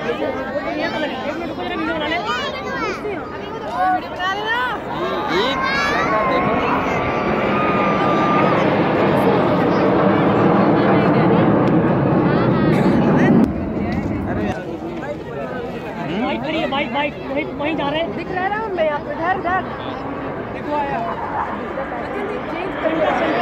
Bike वहीं जा रहे हैं। दिख रहा है मैं यहाँ पे। इधर देखो आया।